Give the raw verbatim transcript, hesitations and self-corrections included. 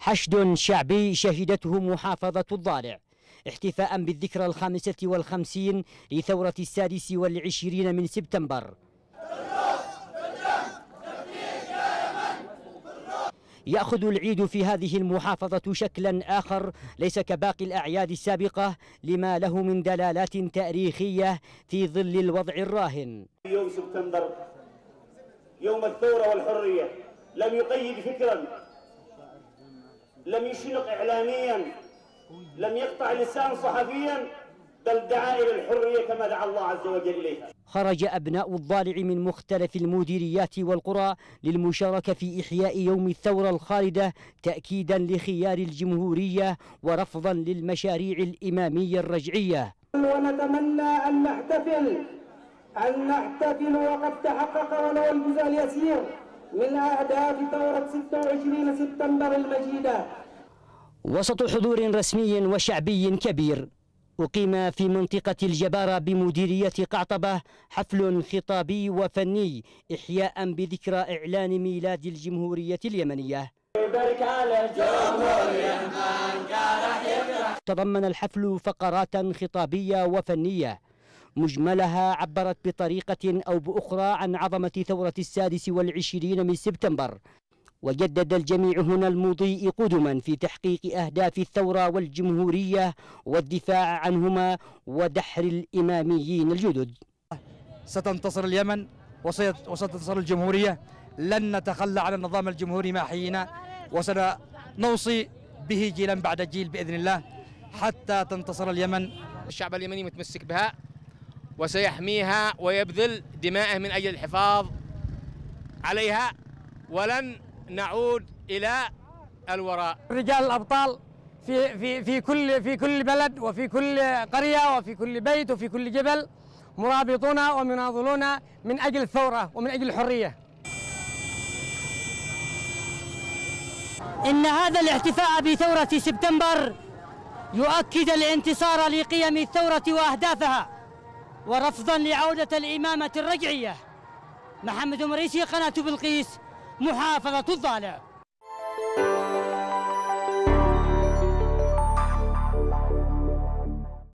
حشد شعبي شهدته محافظة الضالع احتفاء بالذكرى الخامسة والخمسين لثورة السادس والعشرين من سبتمبر. يأخذ العيد في هذه المحافظة شكلا آخر ليس كباقي الأعياد السابقة لما له من دلالات تاريخية في ظل الوضع الراهن. يوم سبتمبر يوم الثورة والحرية لم يقيد فكرا، لم يشنق إعلاميا، لم يقطع لسان صحفيا، بل دعا إلى الحرية كما دعا الله عز وجل إليها. خرج أبناء الضالع من مختلف المديريات والقرى للمشاركة في إحياء يوم الثورة الخالدة تأكيدا لخيار الجمهورية ورفضا للمشاريع الإمامية الرجعية. ونتمنى أن نحتفل أن نحتفل وقد تحقق ولو الجزء اليسير من أهداف ثورة ستة وعشرين سبتمبر المجيدة. وسط حضور رسمي وشعبي كبير أقيم في منطقة الجبارة بمديرية قعطبة حفل خطابي وفني إحياء بذكرى إعلان ميلاد الجمهورية اليمنية. تضمن الحفل فقرات خطابية وفنية مجملها عبرت بطريقة أو بأخرى عن عظمة ثورة السادس والعشرين من سبتمبر، وجدد الجميع هنا المضي قدما في تحقيق أهداف الثورة والجمهورية والدفاع عنهما ودحر الإماميين الجدد. ستنتصر اليمن وستنتصر الجمهورية، لن نتخلى عن النظام الجمهوري ما حيينا، وسنوصي به جيلا بعد جيل بإذن الله حتى تنتصر اليمن. الشعب اليمني متمسك بها وسيحميها ويبذل دماءه من أجل الحفاظ عليها، ولن نعود إلى الوراء. رجال الأبطال في في في كل في كل بلد وفي كل قرية وفي كل بيت وفي كل جبل مرابطون ومناضلون من أجل الثورة ومن أجل الحرية. إن هذا الاحتفاء بثورة سبتمبر يؤكد الانتصار لقيم الثورة وأهدافها ورفضا لعودة الإمامة الرجعية. محمد مريسي، قناة بلقيس، محافظة الضالع.